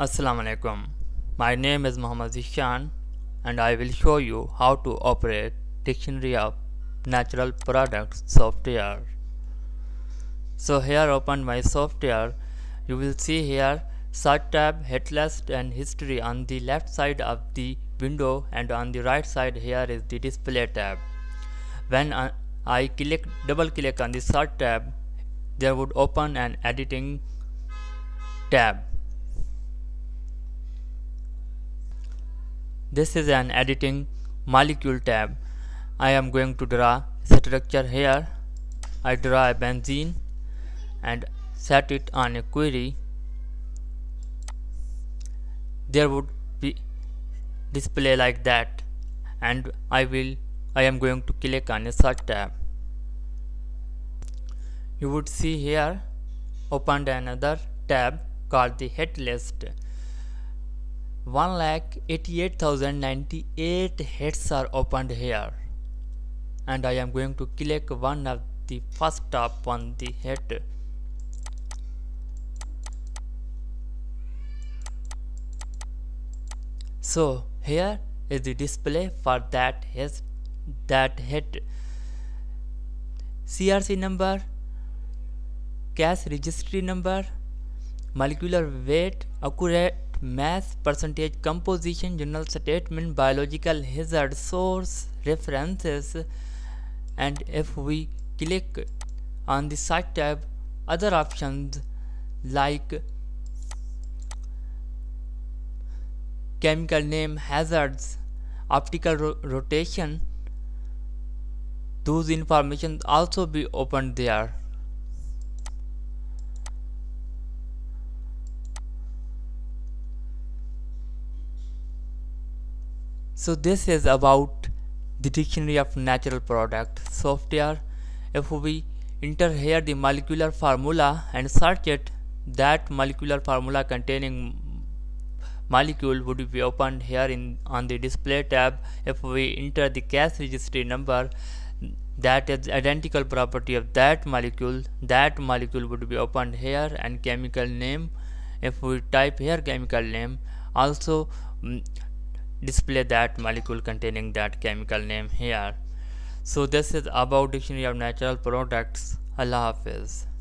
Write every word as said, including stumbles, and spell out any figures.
Assalamu alaikum. My name is Muhammad Zishan and I will show you how to operate Dictionary of Natural Products software. So here open my software. You will see here search tab, head list and history on the left side of the window, and on the right side here is the display tab. When I click double click on the search tab, there would open an editing tab. This is an editing molecule tab. I am going to draw structure here. I draw a benzene and set it on a query. There would be display like that, and I will I am going to click on a search tab. You would see here opened another tab called the head list. one lakh eighty-eight thousand ninety-eight heads are opened here, and I am going to click one of the first top on the head. So here is the display for that head, that head. C R C number, cache registry number, molecular weight, accurate mass, percentage, composition, general statement, biological hazard, source, references. And if we click on the site tab, other options like chemical name, hazards, optical ro rotation, those information also be opened there. So this is about the Dictionary of Natural Product software. If we enter here the molecular formula and search it, that molecular formula containing molecule would be opened here in on the display tab. If we enter the cache registry number, that is identical property of that molecule, that molecule would be opened here. And chemical name, if we type here chemical name, also mm, display that molecule containing that chemical name here. So this is about Dictionary of Natural Products. Allah Hafiz.